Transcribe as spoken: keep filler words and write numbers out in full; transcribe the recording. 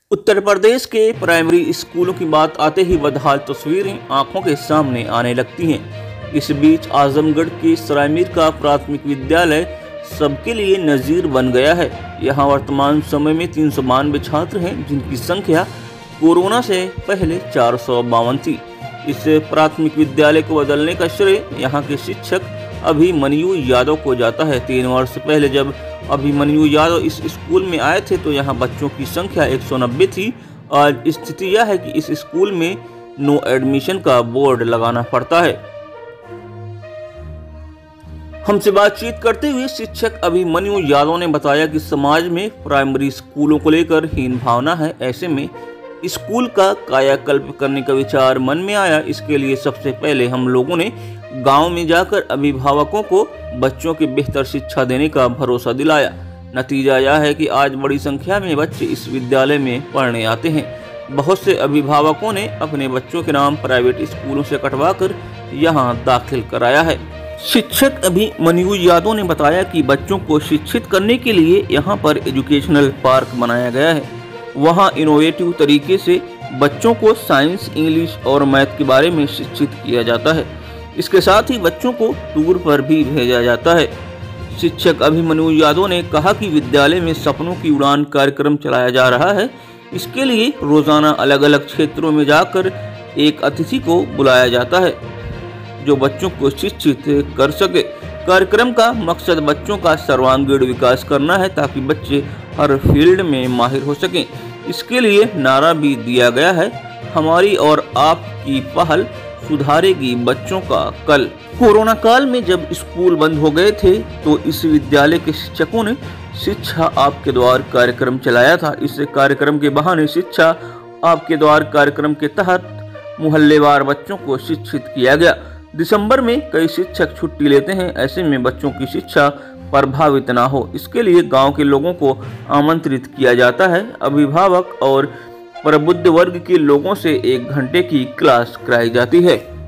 उत्तर प्रदेश के प्राइमरी स्कूलों की बात आते ही बदहाल तस्वीरें आंखों के सामने आने लगती हैं। इस बीच आजमगढ़ के सरायमीर का प्राथमिक विद्यालय सबके लिए नज़ीर बन गया है। यहाँ वर्तमान समय में तीन सौ बानवे छात्र हैं, जिनकी संख्या कोरोना से पहले चार सौ बावन थी। इस प्राथमिक विद्यालय को बदलने का श्रेय यहाँ के शिक्षक अभिमन्यु यादव को जाता है। तीन वर्ष पहले जब अभिमन्यु यादव इस स्कूल में आए थे तो यहाँ बच्चों की संख्या एक सौ नब्बे थी। आज स्थिति यह है कि इस स्कूल में नो एडमिशन का बोर्ड लगाना पड़ता है। हमसे बातचीत करते हुए शिक्षक अभिमन्यु यादव ने बताया कि समाज में प्राइमरी स्कूलों को लेकर हीन भावना है। ऐसे में स्कूल का कायाकल्प करने का विचार मन में आया। इसके लिए सबसे पहले हम लोगों ने गांव में जाकर अभिभावकों को बच्चों की बेहतर शिक्षा देने का भरोसा दिलाया। नतीजा यह है कि आज बड़ी संख्या में बच्चे इस विद्यालय में पढ़ने आते हैं। बहुत से अभिभावकों ने अपने बच्चों के नाम प्राइवेट स्कूलों से कटवाकर यहां दाखिल कराया है। शिक्षक अभिमन्यु यादव ने बताया कि बच्चों को शिक्षित करने के लिए यहां पर एजुकेशनल पार्क बनाया गया है। वहां इनोवेटिव तरीके से बच्चों को साइंस, इंग्लिश और मैथ के बारे में शिक्षित किया जाता है। इसके साथ ही बच्चों को टूर पर भी भेजा जाता है। शिक्षक अभिमन्यु यादव ने कहा कि विद्यालय में सपनों की उड़ान कार्यक्रम चलाया जा रहा है। इसके लिए रोजाना अलग अलग क्षेत्रों में जाकर एक अतिथि को बुलाया जाता है जो बच्चों को शिक्षित कर सके। कार्यक्रम का मकसद बच्चों का सर्वांगीण विकास करना है ताकि बच्चे हर फील्ड में माहिर हो सकें। इसके लिए नारा भी दिया गया है, हमारी और आपकी पहल सुधारेगी बच्चों का कल। कोरोना काल में जब स्कूल बंद हो गए थे तो इस विद्यालय के शिक्षकों ने शिक्षा आपके द्वार कार्यक्रम चलाया था। इस कार्यक्रम के बहाने शिक्षा आपके द्वार कार्यक्रम के तहत मोहल्लेवार बच्चों को शिक्षित किया गया। दिसंबर में कई शिक्षक छुट्टी लेते हैं, ऐसे में बच्चों की शिक्षा प्रभावित ना हो इसके लिए गांव के लोगों को आमंत्रित किया जाता है। अभिभावक और प्रबुद्ध वर्ग के लोगों से एक घंटे की क्लास कराई जाती है।